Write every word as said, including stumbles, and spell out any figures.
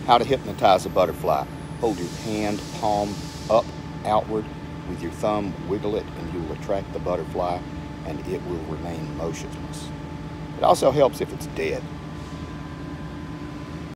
How to hypnotize a butterfly. Hold your hand palm up outward with your thumb, wiggle it, and you will attract the butterfly and it will remain motionless. It also helps if it's dead.